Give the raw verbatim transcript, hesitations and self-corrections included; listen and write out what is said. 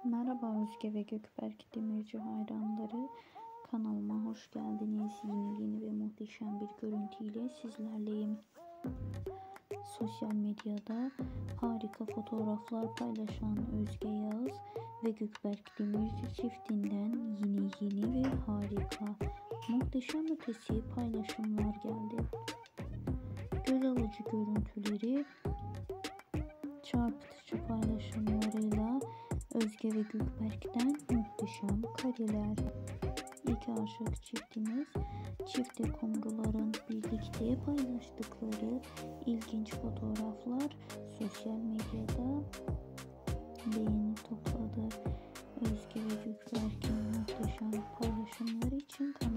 Merhaba Özge ve Gökberk Demirci hayranları. Kanalıma hoş geldiniz. Yeni yeni ve muhteşem bir görüntüyle sizlerleyim. Sosyal medyada harika fotoğraflar paylaşan Özge Yağız ve Gökberk Demirci çiftinden yeni yeni ve harika, muhteşem ötesi paylaşımlar geldi. Göz alıcı görüntüleri, çarpıtıcı paylaşımlarıyla Özge ve Gökberk'ten muhteşem kareler. İki aşık çiftimiz çifte kumruların birlikte paylaştıkları ilginç fotoğraflar sosyal medyada beğeni topladı. Özge ve Gökberk'in muhteşem paylaşımları için kanalıma